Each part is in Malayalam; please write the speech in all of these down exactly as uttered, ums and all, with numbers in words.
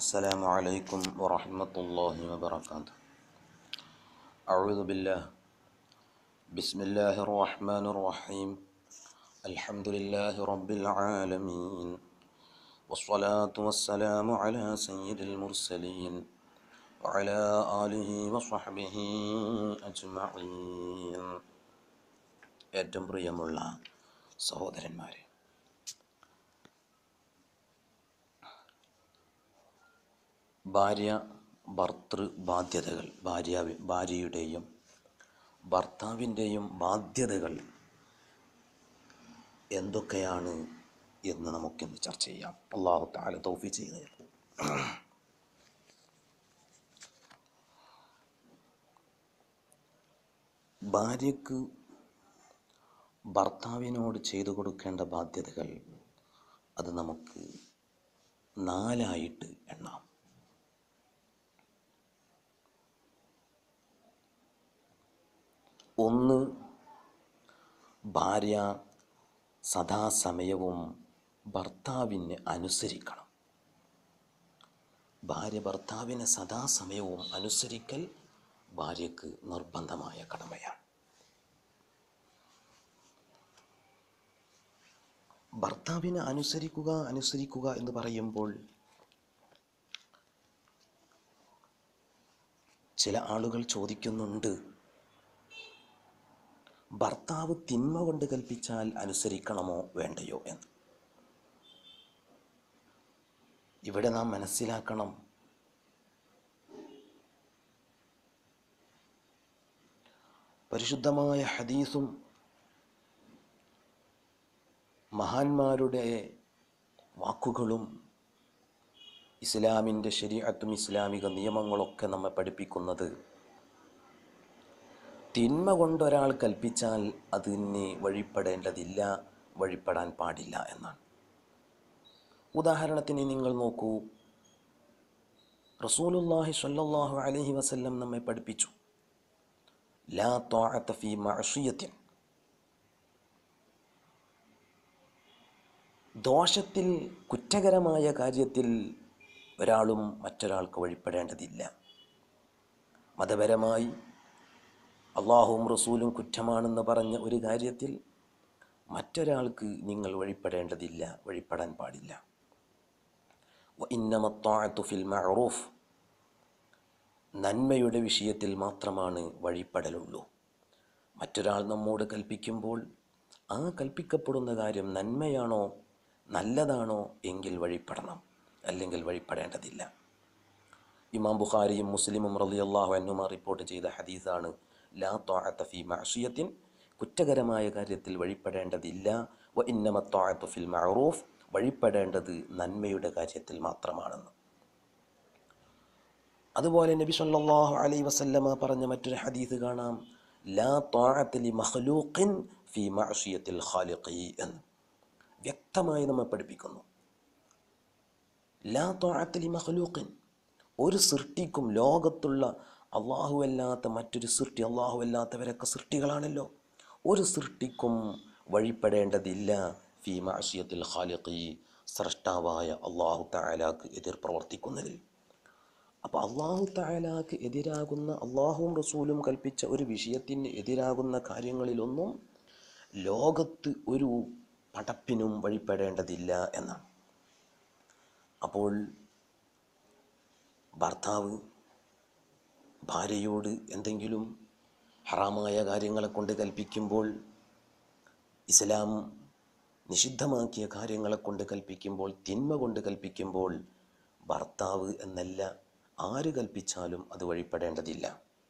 السلام عليكم ورحمة الله وبركاته. أعوذ بالله. بسم الله الرحمن الرحيم. الحمد لله رب العالمين، والصلاة والسلام على سيد المرسلين وعلى آله وصحبه أجمعين. ഏറ്റവും പ്രിയമുള്ള സഹോദരന്മാരെ, ഭാര്യ ഭർതൃ ബാധ്യതകൾ, ഭാര്യ ഭാര്യയുടെയും ഭർത്താവിൻ്റെയും ബാധ്യതകൾ എന്തൊക്കെയാണ് എന്ന് നമുക്കിന്ന് ചർച്ച ചെയ്യാം. അല്ലാഹു തആല തൗഫീഖ് ചെയ്തു തരട്ടെ. ഭാര്യയ്ക്ക് ഭർത്താവിനോട് ചെയ്തു കൊടുക്കേണ്ട ബാധ്യതകൾ അത് നമുക്ക് നാലായിട്ട് എണ്ണാം. ഒന്ന്, ഭാര്യ സദാസമയവും ഭർത്താവിനെ അനുസരിക്കണം. ഭാര്യ ഭർത്താവിനെ സദാസമയവും അനുസരിക്കൽ ഭാര്യയ്ക്ക് നിർബന്ധമായ കടമയാണ്. ഭർത്താവിനെ അനുസരിക്കുക അനുസരിക്കുക എന്ന് പറയുമ്പോൾ ചില ആളുകൾ ചോദിക്കുന്നുണ്ട്, ഭർത്താവ് തിന്മ കൊണ്ട് കൽപ്പിച്ചാൽ അനുസരിക്കണമോ വേണ്ടയോ എന്ന്. ഇവിടെ നാം മനസ്സിലാക്കണം, പരിശുദ്ധമായ ഹദീസും മഹാന്മാരുടെ വാക്കുകളും ഇസ്ലാമിൻ്റെ ശരീഅത്തും ഇസ്ലാമിക നിയമങ്ങളൊക്കെ നമ്മെ പഠിപ്പിക്കുന്നത് തിന്മ കൊണ്ടൊരാൾ കൽപ്പിച്ചാൽ അതിന് വഴിപ്പെടേണ്ടതില്ല, വഴിപ്പെടാൻ പാടില്ല എന്നാണ്. ഉദാഹരണത്തിന് നിങ്ങൾ നോക്കൂ, റസൂലുള്ളാഹി സ്വല്ലല്ലാഹു അലൈഹി വസല്ലം നമ്മെ പഠിപ്പിച്ചു, ലാ ത്വാഅത ഫീ മഅസിയത്തിൻ, ദോഷത്തിൽ കുറ്റകരമായ കാര്യത്തിൽ ഒരാളും മറ്റൊരാൾക്ക് വഴിപ്പെടേണ്ടതില്ല. മതപരമായി അള്ളാഹുവും റസൂലും കുറ്റമാണെന്ന് പറഞ്ഞ ഒരു കാര്യത്തിൽ മറ്റൊരാൾക്ക് നിങ്ങൾ വഴിപ്പെടേണ്ടതില്ല, വഴിപ്പെടാൻ പാടില്ല. വഇന്നമ ത്വാഅതു ഫിൽ മഅറൂഫ്, നന്മയുടെ വിഷയത്തിൽ മാത്രമാണ് വഴിപ്പെടലുള്ളൂ. മറ്റൊരാൾ നമ്മോട് കൽപ്പിക്കുമ്പോൾ ആ കൽപ്പിക്കപ്പെടുന്ന കാര്യം നന്മയാണോ നല്ലതാണോ എങ്കിൽ വഴിപ്പെടണം, അല്ലെങ്കിൽ വഴിപ്പെടേണ്ടതില്ല. ഇമാം ബുഖാരിയും മുസ്ലിമും റളിയല്ലാഹു അൻഹുമാ റിപ്പോർട്ട് ചെയ്ത ഹദീസാണ്, ലാ ത്വാഅത ഫീ മഅസിയത്തിൻ, കുറ്റകരമായ കാര്യത്തിൽ വഴിപ്പെടേണ്ടതില്ല. വ ഇന്നമ ത്വാഅതു ഫിൽ മഅറൂഫ്, വഴിപ്പെടേണ്ടത് നന്മയുടെ കാര്യത്തിൽ മാത്രമാണെന്ന്. അതുപോലെ നബി സല്ലല്ലാഹു അലൈഹി വസല്ലമ പറഞ്ഞ മറ്റൊരു ഹദീസ് കാണാം, ലാ ത്വാഅത ലി മഖ്ലൂഖിൻ ഫീ മഅസിയത്തിൽ ഖാലിഖി എന്ന് വ്യക്തമായി നമ്മെ പഠിപ്പിക്കുന്നു. ലാ ത്വാഅത ലി മഖ്ലൂഖിൻ, ഒരു സൃഷ്ടിക്കും, ലോകത്തുള്ള അള്ളാഹു അല്ലാത്ത മറ്റൊരു സൃഷ്ടി, അള്ളാഹു അല്ലാത്തവരൊക്കെ സൃഷ്ടികളാണല്ലോ, ഒരു സൃഷ്ടിക്കും വഴിപ്പെടേണ്ടതില്ല ഫീ മഅസിയത്തിൽ ഖാലിഖി, സ്രഷ്ടാവായ അള്ളാഹു തആലാക്ക് എതിർ പ്രവർത്തിക്കുന്നതിൽ. അപ്പോൾ അള്ളാഹു തആലാക്ക് എതിരാകുന്ന, അള്ളാഹുവും റസൂലും കൽപ്പിച്ച ഒരു വിഷയത്തിന് എതിരാകുന്ന കാര്യങ്ങളിലൊന്നും ലോകത്ത് ഒരു പടപ്പിനും വഴിപ്പെടേണ്ടതില്ല എന്നാണ്. അപ്പോൾ ഭർത്താവ് ഭാര്യയോട് എന്തെങ്കിലും ഹറാമായ കാര്യങ്ങളെ കൊണ്ട് കൽപ്പിക്കുമ്പോൾ, ഇസ്ലാം നിഷിദ്ധമാക്കിയ കാര്യങ്ങളെ കൊണ്ട് കൽപ്പിക്കുമ്പോൾ, തിന്മ കൊണ്ട് കൽപ്പിക്കുമ്പോൾ, ഭർത്താവ് എന്നല്ല ആര് കൽപ്പിച്ചാലും അത് വഴിപ്പെടേണ്ടതില്ല.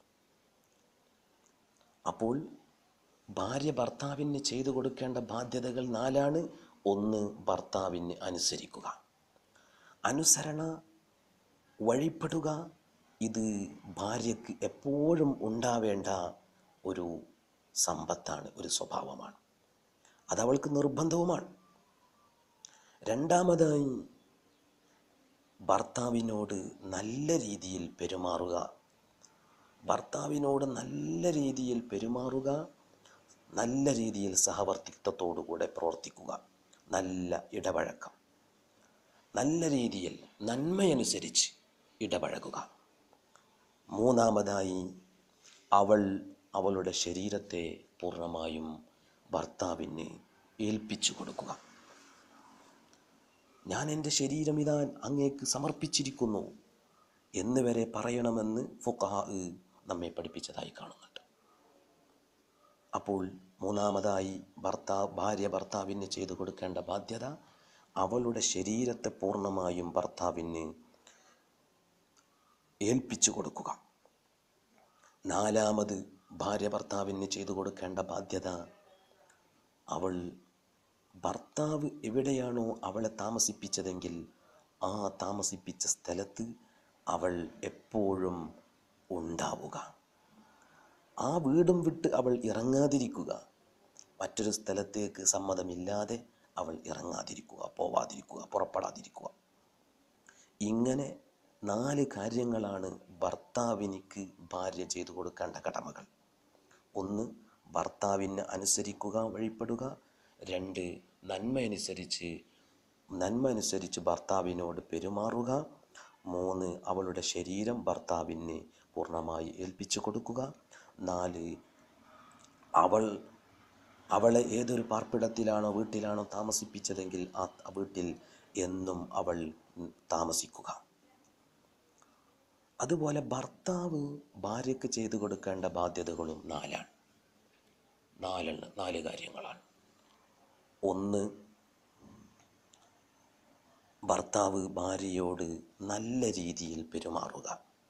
അപ്പോൾ ഭാര്യ ഭർത്താവിന് ചെയ്തു കൊടുക്കേണ്ട ബാധ്യതകൾ നാലാണ്. ഒന്ന്, ഭർത്താവിന് അനുസരിക്കുക, അനുസരണ, വഴിപ്പെടുക. ഇത് ഭാര്യയ്ക്ക് എപ്പോഴും ഉണ്ടാവേണ്ട ഒരു സമ്പത്താണ്, ഒരു സ്വഭാവമാണ്, അതവൾക്ക് നിർബന്ധവുമാണ്. രണ്ടാമതായി, ഭർത്താവിനോട് നല്ല രീതിയിൽ പെരുമാറുക, ഭർത്താവിനോട് നല്ല രീതിയിൽ പെരുമാറുക, നല്ല രീതിയിൽ സഹവർത്തിത്വത്തോടുകൂടെ പ്രവർത്തിക്കുക, നല്ല ഇടപഴക്കം. നല്ല രീതിയിൽ നന്മയനുസരിച്ച് ഇടപഴകുക. മൂന്നാമതായി അവൾ അവളുടെ ശരീരത്തെ പൂർണ്ണമായും ഭർത്താവിന് ഏൽപ്പിച്ചു കൊടുക്കുക. ഞാൻ എൻ്റെ ശരീരം ഇതാ അങ്ങേക്ക് സമർപ്പിച്ചിരിക്കുന്നു എന്ന് വരെ പറയണമെന്ന് ഫുഖഹാ നമ്മെ പഠിപ്പിച്ചതായി കാണുന്നുണ്ട്. അപ്പോൾ മൂന്നാമതായി ഭർത്താവ് ഭാര്യ ഭർത്താവിന് ചെയ്തു കൊടുക്കേണ്ട ബാധ്യത അവളുടെ ശരീരത്തെ പൂർണ്ണമായും ഭർത്താവിന് ഏൽപ്പിച്ചു കൊടുക്കുക. നാലാമത് ഭാര്യ ഭർത്താവിന് ചെയ്തു കൊടുക്കേണ്ട ബാധ്യത അവൾ ഭർത്താവ് എവിടെയാണോ അവളെ താമസിപ്പിച്ചതെങ്കിൽ ആ താമസിപ്പിച്ച സ്ഥലത്ത് അവൾ എപ്പോഴും ഉണ്ടാവുക. ആ വീടും വിട്ട് അവൾ ഇറങ്ങാതിരിക്കുക. മറ്റൊരു സ്ഥലത്തേക്ക് സമ്മതമില്ലാതെ അവൾ ഇറങ്ങാതിരിക്കുക, പോവാതിരിക്കുക, പുറപ്പെടാതിരിക്കുക. ഇങ്ങനെ നാല് കാര്യങ്ങളാണ് ഭർത്താവിനിക്ക് ഭാര്യ ചെയ്തു കൊടുക്കേണ്ട കടമകൾ. ഒന്ന്, ഭർത്താവിനെ അനുസരിക്കുക, വഴിപ്പെടുക. രണ്ട്, നന്മ അനുസരിച്ച് നന്മ അനുസരിച്ച് ഭർത്താവിനോട് പെരുമാറുക. മൂന്ന്, അവളുടെ ശരീരം ഭർത്താവിന് പൂർണ്ണമായി ഏൽപ്പിച്ചു കൊടുക്കുക. നാല്, അവൾ അവളെ ഏതൊരു പാർപ്പിടത്തിലാണോ വീട്ടിലാണോ താമസിപ്പിച്ചതെങ്കിൽ ആ വീട്ടിൽ എന്നും അവൾ താമസിക്കുക. അതുപോലെ ഭർത്താവ് ഭാര്യയ്ക്ക് ചെയ്തു കൊടുക്കേണ്ട ബാധ്യതകളും നാലാണ്. നാലെണ്ണം നാല് കാര്യങ്ങളാണ്. ഒന്ന്, ഭർത്താവ് ഭാര്യയോട് നല്ല രീതിയിൽ പെരുമാറുക.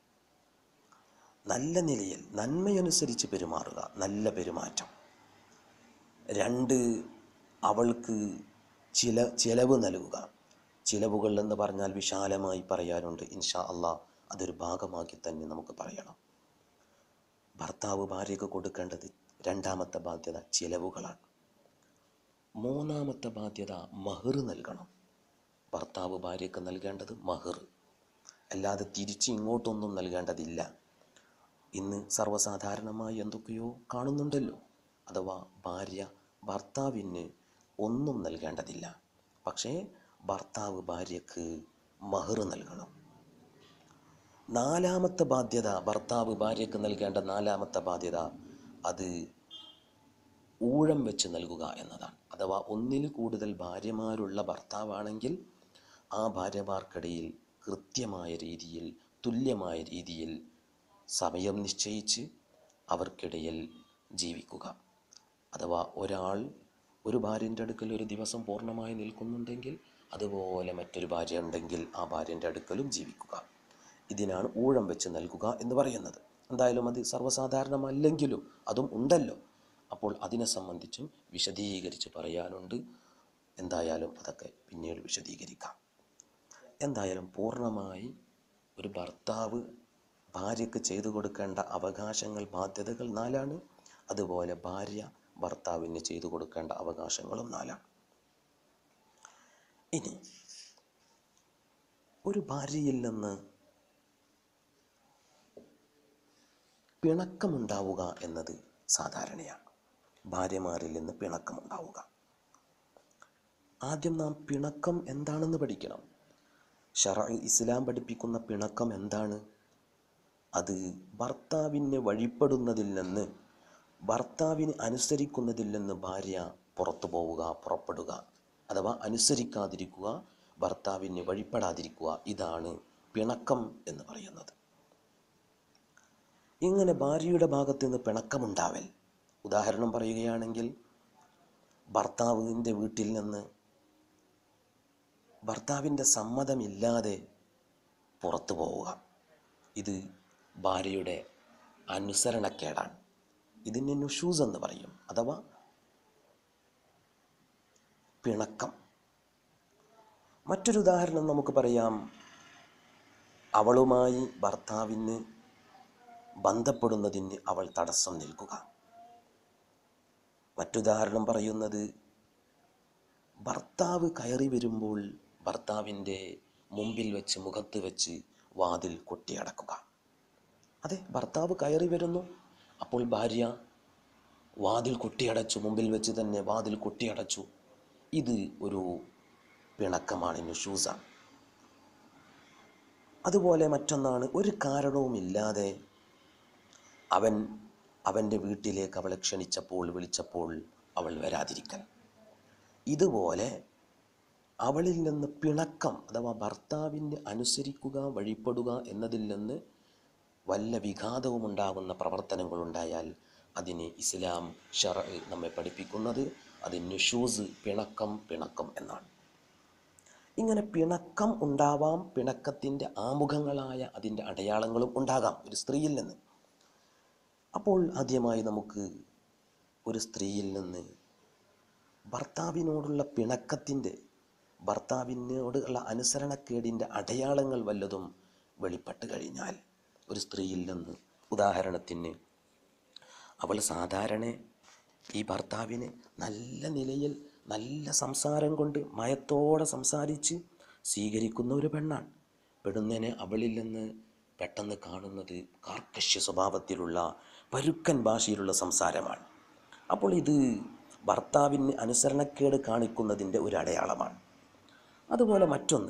നല്ല നിലയിൽ നന്മയനുസരിച്ച് പെരുമാറുക, നല്ല പെരുമാറ്റം. രണ്ട്, അവൾക്ക് ചില ചിലവ് നൽകുക. ചിലവുകൾ എന്ന് പറഞ്ഞാൽ വിശാലമായി പറയാനുണ്ട്. ഇൻഷാ അള്ളാഹ് അതൊരു ഭാഗമാക്കി തന്നെ നമുക്ക് പറയണം. ഭർത്താവ് ഭാര്യയ്ക്ക് കൊടുക്കേണ്ടത് രണ്ടാമത്തെ ബാധ്യത ചിലവുകളാണ്. മൂന്നാമത്തെ ബാധ്യത മഹർ നൽകണം. ഭർത്താവ് ഭാര്യയ്ക്ക് നൽകേണ്ടത് മഹർ, അല്ലാതെ തിരിച്ച് ഇങ്ങോട്ടൊന്നും നൽകേണ്ടതില്ല. ഇന്ന് സർവ്വസാധാരണമായി എന്തൊക്കെയോ കാണുന്നുണ്ടല്ലോ. അഥവാ ഭാര്യ ഭർത്താവിന് ഒന്നും നൽകേണ്ടതില്ല, പക്ഷേ ഭർത്താവ് ഭാര്യയ്ക്ക് മഹർ നൽകണം. നാലാമത്തെ ബാധ്യത ഭർത്താവ് ഭാര്യയ്ക്ക് നൽകേണ്ട നാലാമത്തെ ബാധ്യത അത് ഊഴം വെച്ച് നൽകുക എന്നതാണ്. അഥവാ ഒന്നിൽ കൂടുതൽ ഭാര്യമാരുള്ള ഭർത്താവാണെങ്കിൽ ആ ഭാര്യമാർക്കിടയിൽ കൃത്യമായ രീതിയിൽ തുല്യമായ രീതിയിൽ സമയം നിശ്ചയിച്ച് അവർക്കിടയിൽ ജീവിക്കുക. അഥവാ ഒരാൾ ഒരു ഭാര്യൻ്റെ അടുക്കൽ ഒരു ദിവസം പൂർണ്ണമായി നിൽക്കുന്നുണ്ടെങ്കിൽ അതുപോലെ മറ്റൊരു ഭാര്യ ഉണ്ടെങ്കിൽ ആ ഭാര്യൻ്റെ അടുക്കലും ജീവിക്കുക. ഇതിനാണ് ഊഴം വെച്ച് നൽകുക എന്ന് പറയുന്നത്. എന്തായാലും അത് സർവ്വസാധാരണമല്ലെങ്കിലും അതും ഉണ്ടല്ലോ. അപ്പോൾ അതിനെ സംബന്ധിച്ചും വിശദീകരിച്ച് പറയാനുണ്ട്. എന്തായാലും അതൊക്കെ പിന്നീട് വിശദീകരിക്കാം. എന്തായാലും പൂർണ്ണമായി ഒരു ഭർത്താവ് ഭാര്യയ്ക്ക് ചെയ്തു കൊടുക്കേണ്ട അവകാശങ്ങൾ, ബാധ്യതകൾ നാലാണ്. അതുപോലെ ഭാര്യ ഭർത്താവിന് ചെയ്തു കൊടുക്കേണ്ട അവകാശങ്ങളും നാലാണ്. ഇനി ഒരു ഭാര്യയിൽ നിന്ന് പിണക്കമുണ്ടാവുക എന്നത് സാധാരണയാണ്. ഭാര്യമാരിൽ നിന്ന് പിണക്കമുണ്ടാവുക. ആദ്യം നാം പിണക്കം എന്താണെന്ന് പഠിക്കണം. ശറഅ് ഇസ്ലാം പഠിപ്പിക്കുന്ന പിണക്കം എന്താണ്? അത് ഭർത്താവിനെ വഴിപ്പെടുന്നതിൽ നിന്ന്, ഭർത്താവിന് അനുസരിക്കുന്നതിൽ നിന്ന് ഭാര്യ പുറത്തു പോവുക, പുറപ്പെടുക, അഥവാ അനുസരിക്കാതിരിക്കുക, ഭർത്താവിന് വഴിപ്പെടാതിരിക്കുക. ഇതാണ് പിണക്കം എന്ന് പറയുന്നത്. ഇങ്ങനെ ഭാര്യയുടെ ഭാഗത്ത് നിന്ന് പിണക്കമുണ്ടാവൽ, ഉദാഹരണം പറയുകയാണെങ്കിൽ ഭർത്താവിൻ്റെ വീട്ടിൽ നിന്ന് ഭർത്താവിൻ്റെ സമ്മതമില്ലാതെ പുറത്തു പോവുക, ഇത് ഭാര്യയുടെ അനുസരണക്കേടാണ്. ഇതിന് നുഷൂസ് എന്ന് പറയും, അഥവാ പിണക്കം. മറ്റൊരു ഉദാഹരണം നമുക്ക് പറയാം. അവളുമായി ഭർത്താവിന് ബന്ധപ്പെടുന്നതിന് അവൾ തടസ്സം നിൽക്കുക. മറ്റുദാഹരണം പറയുന്നത്, ഭർത്താവ് കയറി വരുമ്പോൾ ഭർത്താവിൻ്റെ മുമ്പിൽ വെച്ച്, മുഖത്ത് വെച്ച് വാതിൽ കൊട്ടിയടക്കുക. അതെ, ഭർത്താവ് കയറി വരുന്നു, അപ്പോൾ ഭാര്യ വാതിൽ കൊട്ടിയടച്ചു, മുമ്പിൽ വെച്ച് തന്നെ വാതിൽ കൊട്ടിയടച്ചു. ഇത് ഒരു പിണക്കമാണ്, നുഷൂസാണ്. അതുപോലെ മറ്റൊന്നാണ്, ഒരു കാരണവുമില്ലാതെ അവൻ അവൻ്റെ വീട്ടിലേക്ക് അവളെ ക്ഷണിച്ചപ്പോൾ വിളിച്ചപ്പോൾ അവൾ വരാതിരിക്കൽ. ഇതുപോലെ അവളിൽ നിന്ന് പിണക്കം അഥവാ ഭർത്താവിനെ അനുസരിക്കുക, വഴിപ്പെടുക എന്നതിൽ നിന്ന് വല്ല വിഘാതവും ഉണ്ടാകുന്ന പ്രവർത്തനങ്ങളുണ്ടായാൽ അതിന് ഇസ്ലാം ശർഅ് നമ്മെ പഠിപ്പിക്കുന്നത് അത് നുഷൂസ്, പിണക്കം പിണക്കം എന്നാണ്. ഇങ്ങനെ പിണക്കം ഉണ്ടാവാം, പിണക്കത്തിൻ്റെ ആമുഖങ്ങളായ അതിൻ്റെ അടയാളങ്ങളും ഉണ്ടാകാം ഒരു സ്ത്രീയിൽ നിന്ന്. അപ്പോൾ ആദ്യമായി നമുക്ക് ഒരു സ്ത്രീയിൽ നിന്ന് ഭർത്താവിനോടുള്ള പിണക്കത്തിൻ്റെ, ഭർത്താവിനോടുള്ള അനുസരണക്കേടിൻ്റെ അടയാളങ്ങൾ വല്ലതും വെളിപ്പെട്ട് കഴിഞ്ഞാൽ ഒരു സ്ത്രീയിൽ നിന്ന്, ഉദാഹരണത്തിന് അവൾ സാധാരണ ഈ ഭർത്താവിനെ നല്ല നിലയിൽ നല്ല സംസാരം കൊണ്ട് മയത്തോടെ സംസാരിച്ച് സ്വീകരിക്കുന്ന ഒരു പെണ്ണാണ്. പെടുന്നതിനെ അവളിൽ നിന്ന് പെട്ടെന്ന് കാണുന്നത് കാർക്കശ്യ സ്വഭാവത്തിലുള്ള പരുക്കൻ ഭാഷയിലുള്ള സംസാരമാണ്. അപ്പോൾ ഇത് ഭർത്താവിന് അനുസരണക്കേട് കാണിക്കുന്നതിൻ്റെ ഒരു അടയാളമാണ്. അതുപോലെ മറ്റൊന്ന്,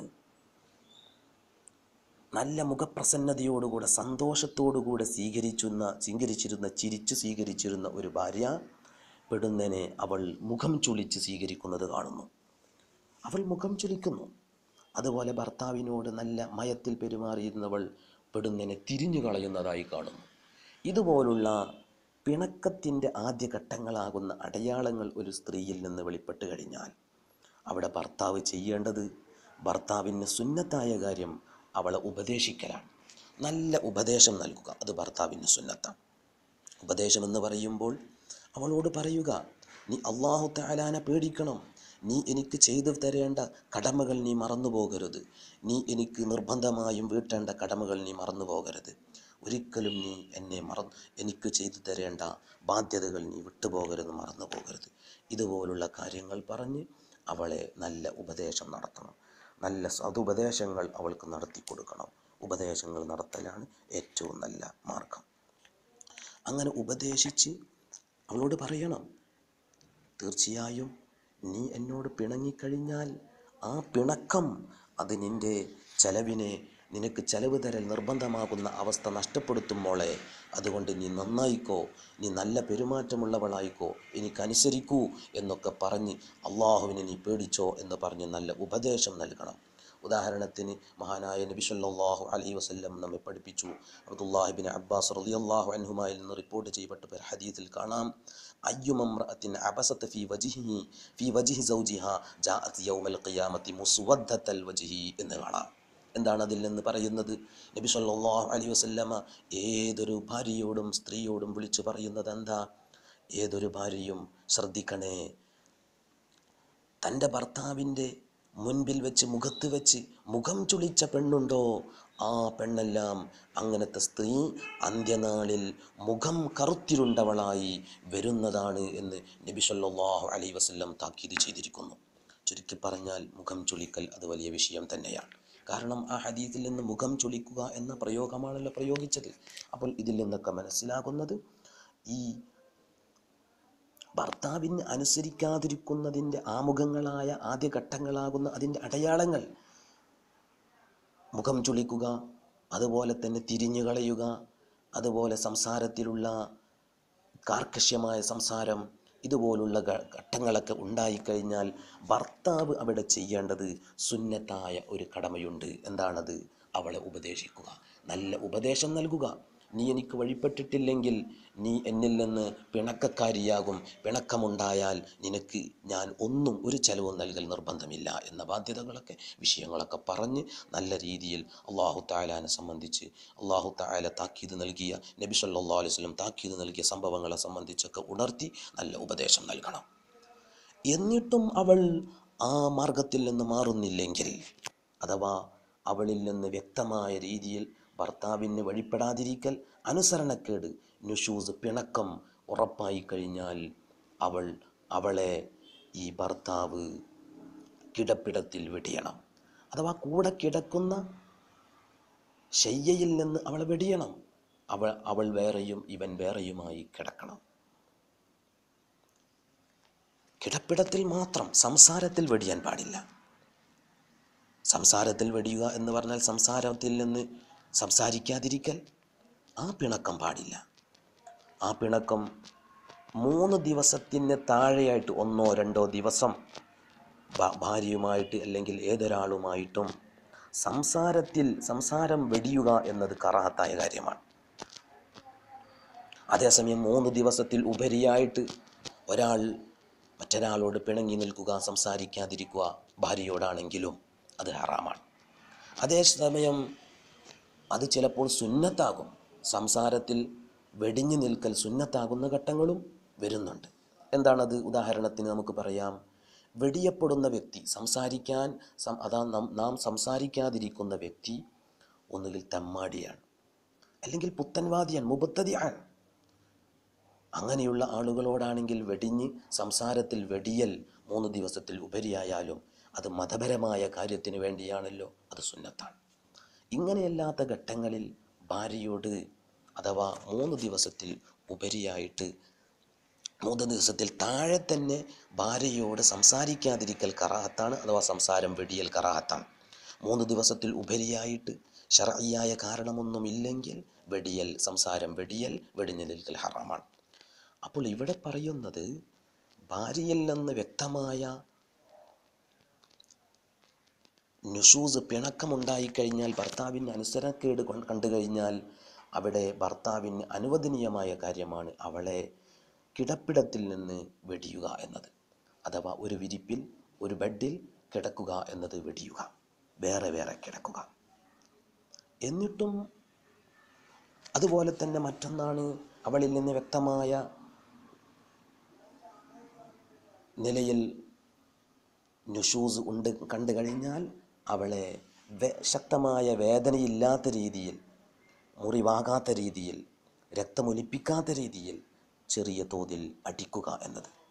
നല്ല മുഖപ്രസന്നതയോടുകൂടെ സന്തോഷത്തോടുകൂടെ സ്വീകരിച്ചുന്ന സ്വീകരിച്ചിരുന്ന ചിരിച്ചു സ്വീകരിച്ചിരുന്ന ഒരു ഭാര്യ പെടുന്നതിനെ അവൾ മുഖം ചുളിച്ച് സ്വീകരിക്കുന്നത് കാണുന്നു. അവൾ മുഖം ചുളിക്കുന്നു. അതുപോലെ ഭർത്താവിനോട് നല്ല മയത്തിൽ പെരുമാറിയിരുന്നവൾ പെടുന്നതിനെ തിരിഞ്ഞു കളയുന്നതായി കാണുന്നു. ഇതുപോലുള്ള പിണക്കത്തിൻ്റെ ആദ്യഘട്ടങ്ങളാകുന്ന അടയാളങ്ങൾ ഒരു സ്ത്രീയിൽ നിന്ന് വെളിപ്പെട്ട് കഴിഞ്ഞാൽ അവിടെ ഭർത്താവ് ചെയ്യേണ്ടത്, ഭർത്താവിന് സുന്നത്തായ കാര്യം അവളെ ഉപദേശിക്കലാണ്. നല്ല ഉപദേശം നൽകുക, അത് ഭർത്താവിന് സുന്നത്താണ്. ഉപദേശമെന്ന് പറയുമ്പോൾ അവളോട് പറയുക, നീ അല്ലാഹു തആലാനെ പേടിക്കണം, നീ എനിക്ക് ചെയ്തു തരേണ്ട കടമകൾ നീ മറന്നു പോകരുത്, നീ എനിക്ക് നിർബന്ധമായും വീട്ടേണ്ട കടമകൾ നീ മറന്നു പോകരുത്, ഒരിക്കലും നീ എന്നെ മറ എനിക്ക് ചെയ്തു തരേണ്ട ബാധ്യതകൾ നീ വിട്ടുപോകരുത്, മറന്നു പോകരുത്. ഇതുപോലുള്ള കാര്യങ്ങൾ പറഞ്ഞ് അവളെ നല്ല ഉപദേശം നടത്തണം. നല്ല സതുപദേശങ്ങൾ അവൾക്ക് നടത്തി കൊടുക്കണം. ഉപദേശങ്ങൾ നടത്തലാണ് ഏറ്റവും നല്ല മാർഗം. അങ്ങനെ ഉപദേശിച്ച് അവളോട് പറയണം, തീർച്ചയായും നീ എന്നോട് പിണങ്ങിക്കഴിഞ്ഞാൽ ആ പിണക്കം അത് നിൻ്റെ ചെലവിനെ, നിനക്ക് ചെലവ് തരൽ നിർബന്ധമാകുന്ന അവസ്ഥ നഷ്ടപ്പെടുത്തും മോളെ. അതുകൊണ്ട് നീ നന്നായിക്കോ, നീ നല്ല പെരുമാറ്റമുള്ളവളായിക്കോ, എനിക്കനുസരിക്കൂ എന്നൊക്കെ പറഞ്ഞ് അള്ളാഹുവിനെ നീ പേടിച്ചോ എന്ന് പറഞ്ഞ് നല്ല ഉപദേശം നൽകണം. ഉദാഹരണത്തിന് മഹാനായ നബി സല്ലല്ലാഹു അലൈഹി വസല്ലം നമ്മെ പഠിപ്പിച്ചു. അബ്ദുല്ലാഹി ഇബ്നു അബ്ബാസ് റളിയല്ലാഹു അൻഹുമായിൽ നിന്ന് റിപ്പോർട്ട് ചെയ്യപ്പെട്ട ഒരു ഹദീസിൽ കാണാം, അയ്യുമംറഅത്തിൻ അബസത ഫീ വജ്ഹിഹി ഫീ വജ്ഹി സൗജിഹാ ജാഅത് യൗമൽ ഖിയാമത്തി മുസ്വദ്ദത്തൽ വജ്ഹി എന്ന് കാണാം. എന്താണ് അതിൽ നിന്ന് പറയുന്നത്? നബി സല്ലല്ലാഹു അലൈഹി വസല്ലമ ഏതൊരു ഭാര്യയോടും സ്ത്രീയോടും വിളിച്ചു പറയുന്നത് എന്താ? ഏതൊരു ഭാര്യയും ശ്രദ്ധിക്കണേ, തൻ്റെ ഭർത്താവിൻ്റെ മുൻപിൽ വെച്ച് മുഖത്ത് വെച്ച് മുഖം ചുളിച്ച പെണ്ണുണ്ടോ, ആ പെണ്ണെല്ലാം, അങ്ങനത്തെ സ്ത്രീ അന്ത്യനാളിൽ മുഖം കറുത്തിരുണ്ടവളായി വരുന്നതാണ് എന്ന് നബി സല്ലല്ലാഹു അലൈഹി വസല്ലം താക്കീത് ചെയ്തിരിക്കുന്നു. ചുരുക്കി പറഞ്ഞാൽ മുഖം ചുളിക്കൽ അത് വലിയ വിഷയം തന്നെയാണ്. കാരണം ആ ഹദീസിൽ നിന്ന് മുഖം ചുളിക്കുക എന്ന പ്രയോഗമാണല്ലോ പ്രയോഗിച്ചത്. അപ്പോൾ ഇതിൽ നിന്നൊക്കെ മനസ്സിലാകുന്നത്, ഈ ഭർത്താവിന് അനുസരിക്കാതിരിക്കുന്നതിൻ്റെ ആമുഖങ്ങളായ ആദ്യഘട്ടങ്ങളാകുന്ന അതിൻ്റെ അടയാളങ്ങൾ മുഖം ചുളിക്കുക, അതുപോലെ തന്നെ തിരിഞ്ഞു കളയുക, അതുപോലെ സംസാരത്തിലുള്ള കാർക്കശ്യമായ സംസാരം, ഇതുപോലുള്ള ഘട്ടങ്ങളൊക്കെ ഉണ്ടായിക്കഴിഞ്ഞാൽ ഭർത്താവ് അവിടെ ചെയ്യേണ്ടത് സുന്നത്തായ ഒരു കടമയുണ്ട്. എന്താണത്? അവളെ ഉപദേശിക്കുക, നല്ല ഉപദേശം നൽകുക. നീ എനിക്ക് വഴിപ്പെട്ടിട്ടില്ലെങ്കിൽ നീ എന്നിൽ നിന്ന് പിണക്കക്കാരിയാകും, പിണക്കമുണ്ടായാൽ നിനക്ക് ഞാൻ ഒന്നും ഒരു ചെലവും നൽകൽ നിർബന്ധമില്ല എന്ന ബാധ്യതകളൊക്കെ വിഷയങ്ങളൊക്കെ പറഞ്ഞ് നല്ല രീതിയിൽ അല്ലാഹു തആലാനെ സംബന്ധിച്ച് അല്ലാഹു തആല താക്കീത് നൽകിയ, നബി സല്ലല്ലാഹു അലൈഹി വസല്ലം താക്കീത് നൽകിയ സംഭവങ്ങളെ സംബന്ധിച്ചൊക്കെ ഉണർത്തി നല്ല ഉപദേശം നൽകണം. എന്നിട്ടും അവൾ ആ മാർഗത്തിൽ നിന്ന് മാറുന്നില്ലെങ്കിൽ, അഥവാ അവളിൽ നിന്ന് വ്യക്തമായ രീതിയിൽ ഭർത്താവിന് വഴിപ്പെടാതിരിക്കൽ, അനുസരണക്കേട്, നുഷൂസ്, പിണക്കം ഉറപ്പായി കഴിഞ്ഞാൽ അവൾ അവളെ ഈ ഭർത്താവ് കിടപ്പിടത്തിൽ വെടിയണം. അഥവാ കൂടെ കിടക്കുന്ന ശയ്യയിൽ നിന്ന് അവളെ വെടിയണം. അവൾ അവൾ വേറെയും ഇവൻ വേറെയുമായി കിടക്കണം. കിടപ്പിടത്തിൽ മാത്രം, സംസാരത്തിൽ വെടിയാൻ പാടില്ല. സംസാരത്തിൽ വെടിയുക എന്ന് പറഞ്ഞാൽ സംസാരത്തിൽ നിന്ന് സംസാരിക്കാതിരിക്കൽ. ആ പിണക്കം പാടില്ല. ആ പിണക്കം മൂന്ന് ദിവസത്തിന് താഴെയായിട്ട് ഒന്നോ രണ്ടോ ദിവസം ഭാര്യയുമായിട്ട് അല്ലെങ്കിൽ ഏതൊരാളുമായിട്ടും സംസാരത്തിൽ സംസാരം വെടിയുക എന്നത് കറാഹത്തായ കാര്യമാണ്. അതേസമയം മൂന്ന് ദിവസത്തിൽ ഉപരിയായിട്ട് ഒരാൾ മറ്റൊരാളോട് പിണങ്ങി നിൽക്കുക, സംസാരിക്കാതിരിക്കുക, ഭാര്യയോടാണെങ്കിലും അത് ഹറാമാണ്. അതേസമയം അത് ചിലപ്പോൾ സുന്നത്താകും. സംസാരത്തിൽ വെടിഞ്ഞു നിൽക്കൽ സുന്നത്താകുന്ന ഘട്ടങ്ങളും വരുന്നുണ്ട്. എന്താണത്? ഉദാഹരണത്തിന് നമുക്ക് പറയാം, വെടിയപ്പെടുന്ന വ്യക്തി, സംസാരിക്കാൻ അതാ നാം സംസാരിക്കാതിരിക്കുന്ന വ്യക്തി ഒന്നുകിൽ തെമ്മാടിയാണ്, അല്ലെങ്കിൽ പുത്തൻവാദിയാണ്, മുബത്തദിയാണ്. അങ്ങനെയുള്ള ആളുകളോടാണെങ്കിൽ വെടിഞ്ഞ് സംസാരത്തിൽ വെടിയൽ മൂന്ന് ദിവസത്തിൽ ഉപരിയായാലും അത് മതപരമായ കാര്യത്തിന് വേണ്ടിയാണല്ലോ, അത് സുന്നത്താണ്. ഇങ്ങനെയല്ലാത്ത ഘട്ടങ്ങളിൽ ഭാര്യയോട് അഥവാ മൂന്ന് ദിവസത്തിൽ ഉപരിയായിട്ട് മൂന്ന് ദിവസത്തിൽ താഴെ തന്നെ ഭാര്യയോട് സംസാരിക്കാതിരിക്കൽ കറാഹത്താണ്, അഥവാ സംസാരം വെടിയൽ കറാഹത്താണ്. മൂന്ന് ദിവസത്തിൽ ഉപരിയായിട്ട് ശർഈയായ കാരണമൊന്നുമില്ലെങ്കിൽ വെടിയൽ, സംസാരം വെടിയൽ, വെടിഞ്ഞു നിൽക്കൽ ഹറാമാണ്. അപ്പോൾ ഇവിടെ പറയുന്നത്, ഭാര്യയിൽ നിന്ന് വ്യക്തമായ നുഷൂസ്, പിണക്കമുണ്ടായിക്കഴിഞ്ഞാൽ, ഭർത്താവിന് അനുസരണക്കേട് കണ്ടു കഴിഞ്ഞാൽ അവിടെ ഭർത്താവിന് അനുവദനീയമായ കാര്യമാണ് അവളെ കിടപ്പിടത്തിൽ നിന്ന് വെടിയുക എന്നത്. അഥവാ ഒരു വിരിപ്പിൽ, ഒരു ബെഡിൽ കിടക്കുക എന്നത് വെടിയുക, വേറെ വേറെ കിടക്കുക. എന്നിട്ടും അതുപോലെ തന്നെ മറ്റൊന്നാണ്, അവളിൽ നിന്ന് വ്യക്തമായ നിലയിൽ നുഷൂസ് ഉണ്ട് കണ്ടു കഴിഞ്ഞാൽ അവളെ ശക്തമായ വേദനയില്ലാത്ത രീതിയിൽ, മുറിവാകാത്ത രീതിയിൽ, രക്തമൊലിപ്പിക്കാത്ത രീതിയിൽ ചെറിയ തോതിൽ അടിക്കുക എന്നത്.